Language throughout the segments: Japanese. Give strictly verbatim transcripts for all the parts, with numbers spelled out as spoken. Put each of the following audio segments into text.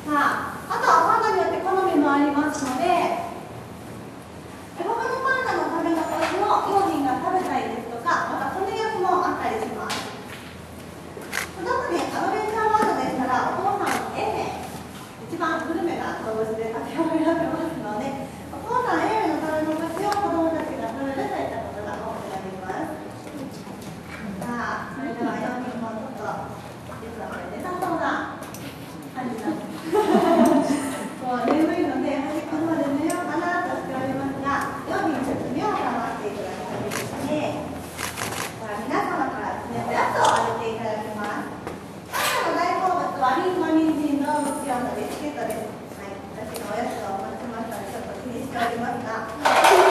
さあ、あとはパンダによって好みもありますので、他のパンダの食べ残しを用品が食べたりですとか、また骨焼きもあったりします。特にアドベンチャーワールドでしたら、お父さん A 名、一番グルメな動物で当てはめられますので、お父さん A 名の食べ残しを子供たちが食べるといったことが多くなります。さあ、それではよにんもちょっと、実はこれ寝たそうな感じなんです。もう眠いので、端っこの方で寝ようかなとしておりますが、よにんちょっと目を覚ましていただきたいですね。さあ、皆様からですね、おやつをあげていただきます。パンダの大好物はリンゴ、人参、動物用のビスケットです。はい、私のおやつをお持ちしましたので、ちょっと気にしておりますが、さ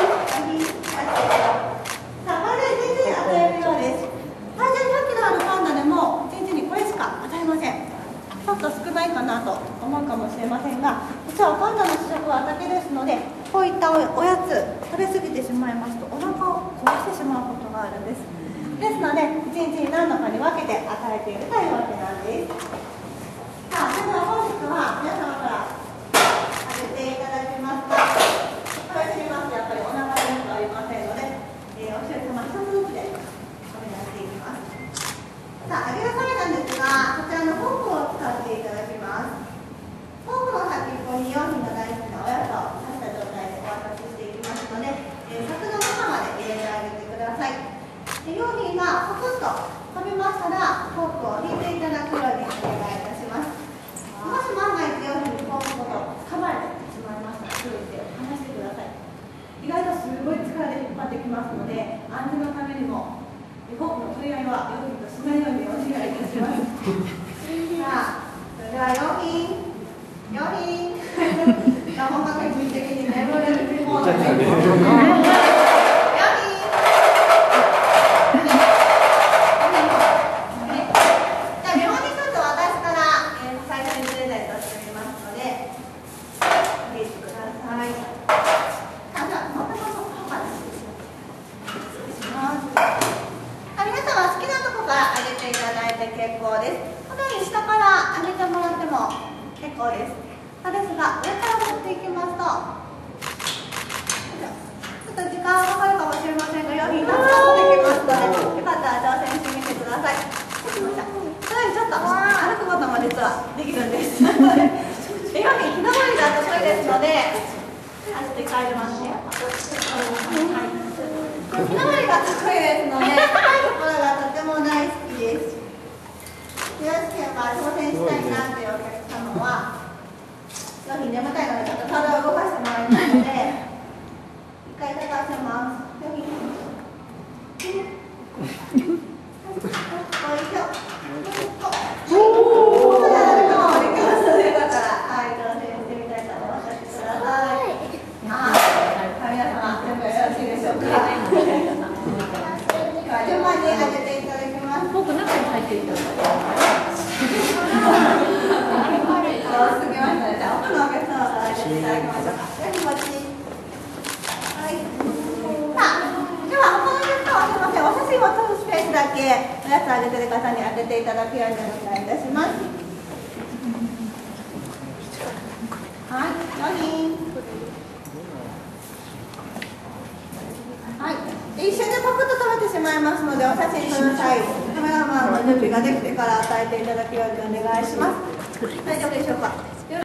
あ、これでいちにち与えるようです。体重ひゃっキロあるパンダでもいちにちにこれしか与えません。ちょっと少ないかなと思うかもしれませんが、実はパンダの主食は畑ですので、こういったおやつ食べ過ぎてしまいますとお腹を壊してしまうことがあるんです。ですので、いちにちに何度かに分けて与えているというわけなんです。さあ、それでは本日は皆様からあげていただきますが、食べ過ぎますとやっぱりお腹に良くありませんので、えー、お一人様一つずつでお願いしていきます。さあ、揚げる際なんですが、こちらのフォークを使っていただきます。フォークの先っぽに用品が大好きなおやつを刺した状態でお渡ししていきますので、えー、柵の中まで入れてあげてください。で、用品がサクッと飛びましたら、フォークを引いていただくようにお願いいたします。もし万が一用品にフォークごと掴まれてしまいましたら、すぐに手を離してください。意外とすごい力で引っ張ってきますので、安全のためにもフォークの取り合いは用品としないようにお願いいたします。さあ、それでは用品、用品、本格的に眠れるものです。結構です。このように下から上げてもらっても結構です。ですが、上から持っていきますと、ちょっと時間がかかるかもしれませんが、用品たくさん持ってきますので、よかったら挑戦してみてください。それでちょっと歩くことも実はできるんです。用品、木登りが得意ですので、走って帰りますね。はい、木登りが得意ですので、高いところがとても大好きです。よろしければ挑戦したいなというお客様は、用品眠たいのでちょっと体を動かしてもらいたいので、一回高せます。用品。おお。そうなるかもできますので、よかったら、はい、挑戦してみたいと思います。ください。はい、皆様、準備はよろしいでしょうか。では順番に上げていただきます。僕中に入っていただきます。過ぎましたね。じゃあ奥のお客様から上げていただきましょうか。よし、こっち。はい。さあ、では他のお客様すみません。お写真を撮るスペースだけおやつあげてる方に当てていただくようにお願いいたします。はい、よにん。はい。一瞬でパクッと食べてしまいますので、お写真撮る際、カメラマンの準備ができてから与えていただくようにお願いします。大丈夫でしょうか。